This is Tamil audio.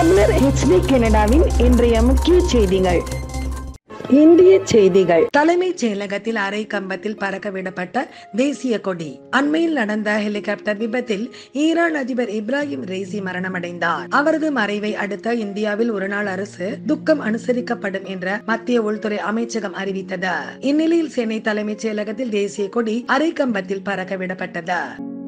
தமிழர் HD கனடாவின் இன்றைய முக்கிய செய்திகள். இந்திய செய்திகள். தலைமைச் செயலகத்தில் அரை கம்பத்தில் பறக்க விடப்பட்ட தேசிய கொடி. அண்மையில் நடந்த ஹெலிகாப்டர் விபத்தில் ஈரான் அதிபர் இப்ராஹிம் ரெய்சி மரணமடைந்தார். அவரது மறைவை அடுத்த இந்தியாவில் ஒருநாள் அரசு துக்கம் அனுசரிக்கப்படும் என்ற மத்திய உள்துறை அமைச்சகம் அறிவித்தது. இந்நிலையில் சென்னை தலைமைச் செயலகத்தில் தேசிய கொடி அரை கம்பத்தில் பறக்க விடப்பட்டது.